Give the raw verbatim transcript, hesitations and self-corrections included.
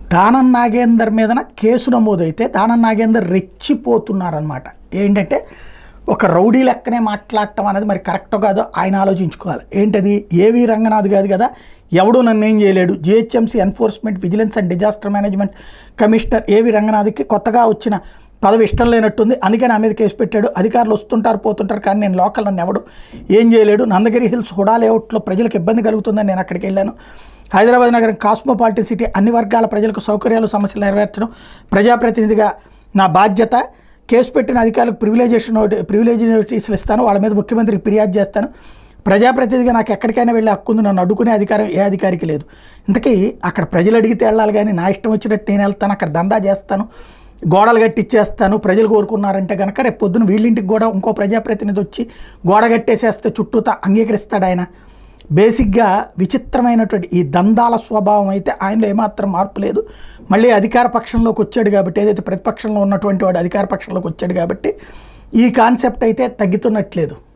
దానం నాగేందర్ మీదన కేసు నమోదైతే దానం నాగేందర్ రెచ్చిపోతున్నారనమాట. ఏంటంటే ఒక రౌడీ లెక్కనే మాట్లాడటం అనేది మరి కరెక్ట్ కాదో ఆయన ఆలోచించుకోవాలి. ఏంటది, ఏవి రంగనాథ్ కాదు కదా, ఎవడూ నన్ను ఏం చేయలేడు. GHMC enforcement vigilance and disaster management commissioner AV రంగనాథ్కి కొత్తగా వచ్చిన పదవి ఇష్టం లేనట్టుంది, అందుకే నా మీద కేసు పెట్టాడు. అధికారులు వస్తుంటారు పోతుంటారు కానీ నేను లోకల్, నన్ను ఎవడు ఏం చేయలేడు. నందగిరి హిల్స్ హుడా లేఅవుట్లో ప్రజలకు ఇబ్బంది కలుగుతుందని నేను అక్కడికి వెళ్ళాను. హైదరాబాద్ నగరం కాస్మోపాలిటన్ సిటీ, అన్ని వర్గాల ప్రజలకు సౌకర్యాలు సమస్యలు నెరవేర్చడం ప్రజాప్రతినిధిగా నా బాధ్యత. కేసు పెట్టిన అధికారులకు ప్రివిలేజేషన్ నోటి ప్రివిలేజ్ నోటీసులు ఇస్తాను, వాళ్ళ మీద ముఖ్యమంత్రికి ఫిర్యాదు చేస్తాను. ప్రజాప్రతినిధిగా నాకు ఎక్కడికైనా వెళ్ళి హక్కుంది, నన్ను అడ్డుకునే అధికారం ఏ అధికారికి లేదు. ఇంతకీ అక్కడ ప్రజలు అడిగితే వెళ్ళాలి కానీ నా ఇష్టం వచ్చినట్టు నేను వెళ్తాను, అక్కడ దందా చేస్తాను, గోడలు కట్టిచ్చేస్తాను, ప్రజలు కోరుకున్నారంటే కనుక రేపు పొద్దున వీళ్ళింటికి కూడా ఇంకో ప్రజాప్రతినిధి వచ్చి గోడ కట్టేసేస్తే చుట్టూతా అంగీకరిస్తాడు ఆయన. బేసిక్గా విచిత్రమైనటువంటి ఈ దందాల స్వభావం అయితే ఆయనలో ఏమాత్రం మార్పు లేదు. మళ్ళీ అధికార పక్షంలోకి వచ్చాడు కాబట్టి, ఏదైతే ప్రతిపక్షంలో ఉన్నటువంటి వాడు అధికార పక్షంలోకి వచ్చాడు కాబట్టి ఈ కాన్సెప్ట్ అయితే తగ్గుతున్నట్లేదు.